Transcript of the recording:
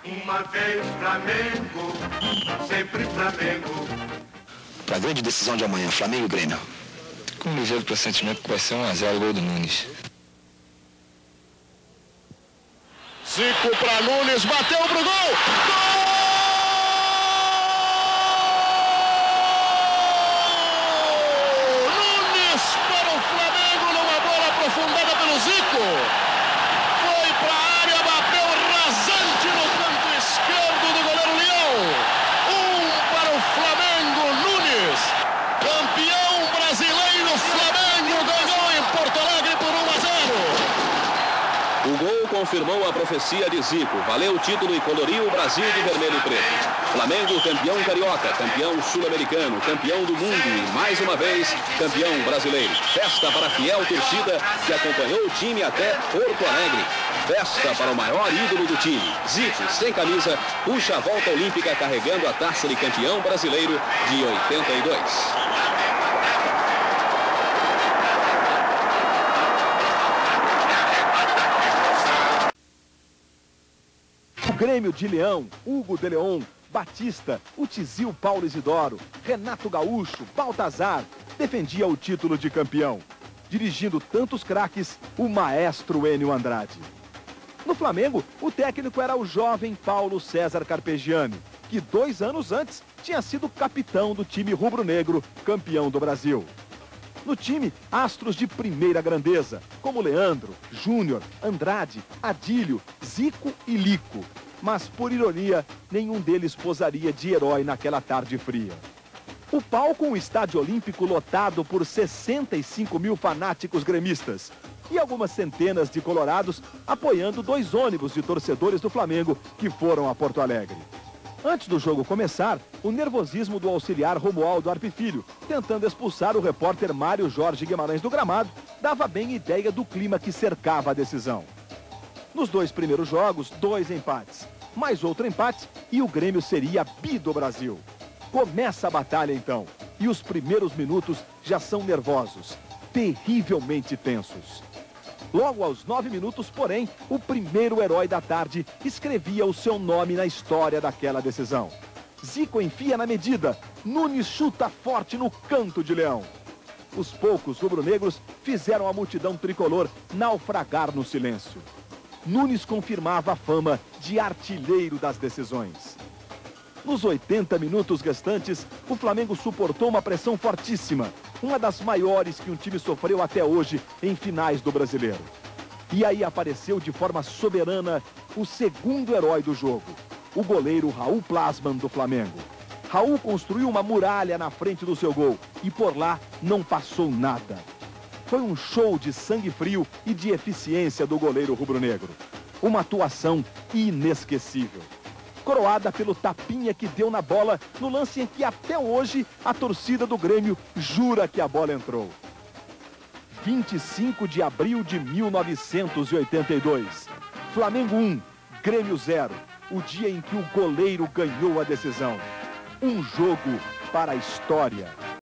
Uma vez Flamengo, sempre Flamengo. Para a grande decisão de amanhã, Flamengo e Grêmio. Com um ligeiro pressentimento que vai ser 1-0 o gol do Nunes. Zico para Nunes, bateu pro gol! Gol! Nunes para o Flamengo numa bola aprofundada pelo Zico. Foi para a área, bateu rasante no canto esquerdo do goleiro Leão. Para o Flamengo, Nunes. Campeão brasileiro, Flamengo ganhou em Porto Alegre por 1-0. O gol confirmou a profecia de Zico, valeu o título e coloriu o Brasil de vermelho e preto. Flamengo campeão carioca, campeão sul-americano, campeão do mundo e, mais uma vez, campeão brasileiro. Festa para a fiel torcida que acompanhou o time até Porto Alegre. Festa para o maior ídolo do time. Zico, sem camisa, puxa a volta olímpica carregando a taça de campeão brasileiro de 82. O Grêmio de Leão, Hugo de Leon, Batista, o Tizil Paulo Isidoro, Renato Gaúcho, Baltazar, defendia o título de campeão. Dirigindo tantos craques, o maestro Enio Andrade. No Flamengo, o técnico era o jovem Paulo César Carpegiani, que 2 anos antes tinha sido capitão do time rubro-negro, campeão do Brasil. No time, astros de primeira grandeza, como Leandro, Júnior, Andrade, Adílio, Zico e Lico. Mas, por ironia, nenhum deles posaria de herói naquela tarde fria. O palco, um estádio olímpico lotado por 65 mil fanáticos gremistas e algumas centenas de colorados apoiando 2 ônibus de torcedores do Flamengo que foram a Porto Alegre. Antes do jogo começar, o nervosismo do auxiliar Romualdo Arpe Filho, tentando expulsar o repórter Mário Jorge Guimarães do gramado, dava bem ideia do clima que cercava a decisão. Nos 2 primeiros jogos, 2 empates, mais outro empate e o Grêmio seria bi do Brasil. Começa a batalha então, e os primeiros minutos já são nervosos, terrivelmente tensos. Logo aos 9 minutos, porém, o primeiro herói da tarde escrevia o seu nome na história daquela decisão. Zico enfia na medida, Nunes chuta forte no canto de Leão. Os poucos rubro-negros fizeram a multidão tricolor naufragar no silêncio. Nunes confirmava a fama de artilheiro das decisões. Nos 80 minutos restantes, o Flamengo suportou uma pressão fortíssima, uma das maiores que um time sofreu até hoje em finais do Brasileiro. E aí apareceu de forma soberana o segundo herói do jogo, o goleiro Raul Plasman do Flamengo. Raul construiu uma muralha na frente do seu gol e por lá não passou nada. Foi um show de sangue frio e de eficiência do goleiro rubro-negro. Uma atuação inesquecível. Coroada pelo tapinha que deu na bola no lance em que até hoje a torcida do Grêmio jura que a bola entrou. 25 de abril de 1982. Flamengo 1, Grêmio 0. O dia em que o goleiro ganhou a decisão. Um jogo para a história.